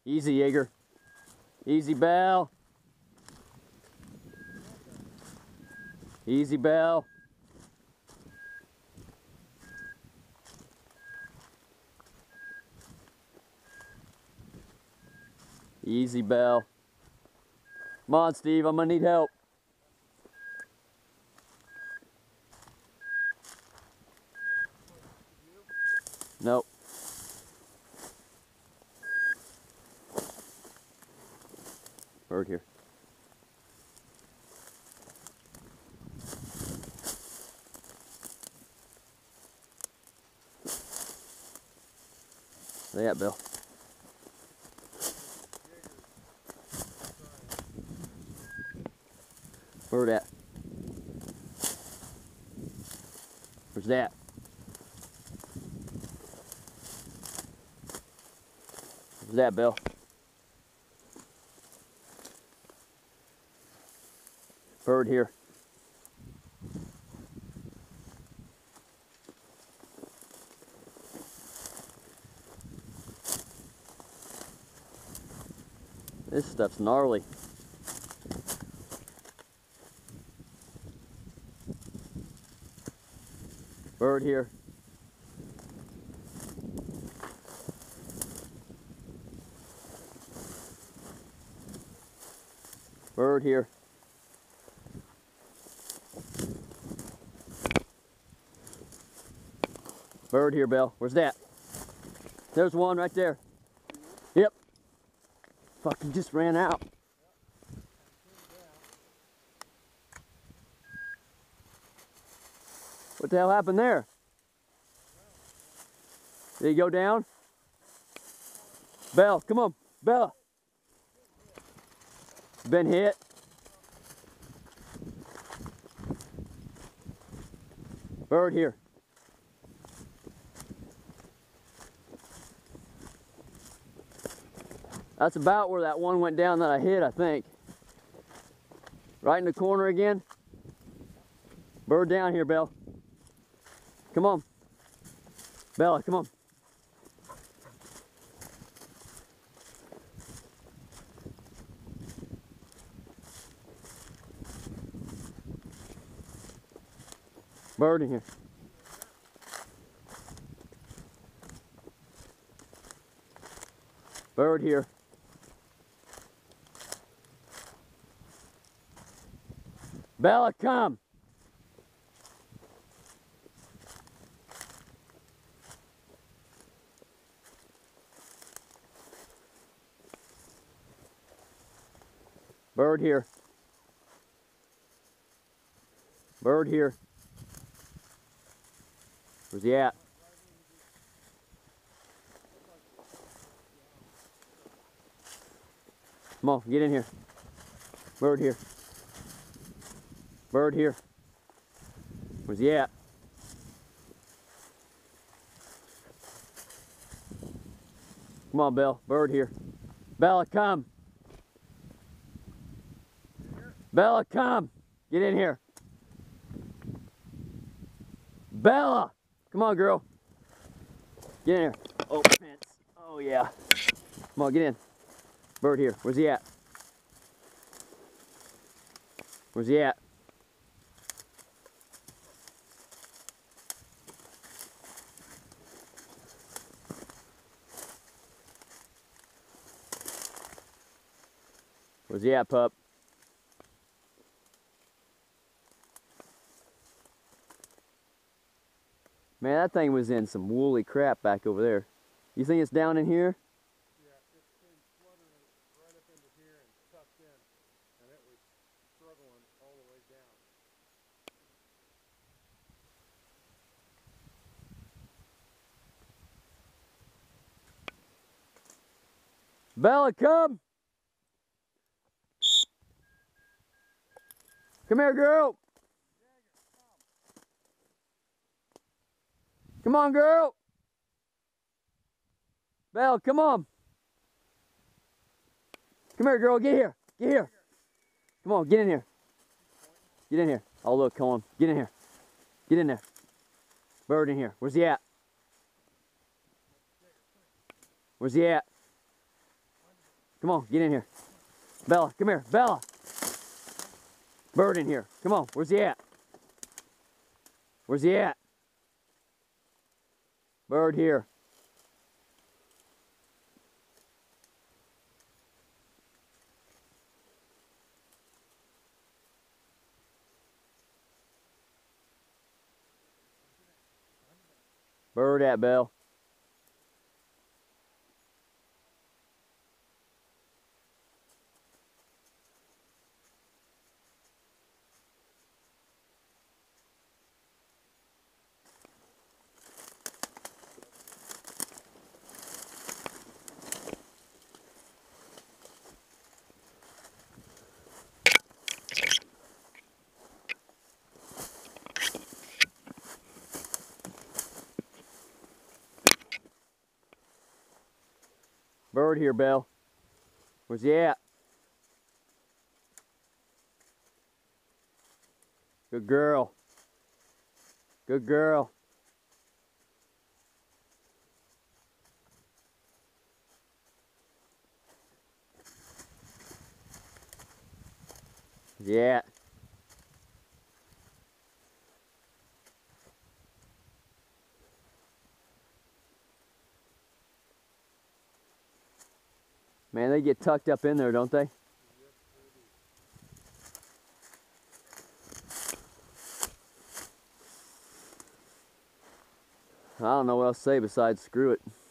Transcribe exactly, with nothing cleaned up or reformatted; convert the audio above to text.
Easy, Jaeger. Easy, Bell. Easy, Bell. Easy, Bell. Come on, Steve, I'm gonna need help. Nope. Bird here. Where at, Bill? Bird at? Where's that? Where's that, Bill? Bird here. This stuff's gnarly. Bird here. Bird here. Bird here, Bill. Where's that? There's one right there. Yep. Fucking just ran out. What the hell happened there? Did he go down? Bell, come on. Bella. Been hit. Bird here. That's about where that one went down that I hit, I think. Right in the corner again. Bird down here, Bell. Come on. Bella, come on. Bird in here. Bird here. Bella, come. Bird here. Bird here. Where's he at? Come on, get in here. Bird here. Bird here. Where's he at? Come on, Bell. Bird here. Bella, come. Bella, come. Get in here. Bella! Come on, girl. Get in here. Oh, fence. Oh, yeah. Come on, get in. Bird here. Where's he at? Where's he at? Where's he at, pup? Man, that thing was in some woolly crap back over there. You think it's down in here? Yeah, it came fluttering right up into here and tucked in, and it was struggling all the way down. Bella, come! Come here, girl! Come on, girl! Belle, come on! Come here, girl, get here! Get here! Come on, get in here! Get in here. Oh, look, come on. Get in here. Get in there. Bird in here. Where's he at? Where's he at? Come on, get in here. Bella, come here. Bella! Bird in here. Come on, where's he at? Where's he at? Bird here. Bird at, Belle. Bird here, Belle. Where's he at? Good girl. Good girl. Where's he at? Man, they get tucked up in there, don't they? I don't know what else to say besides screw it.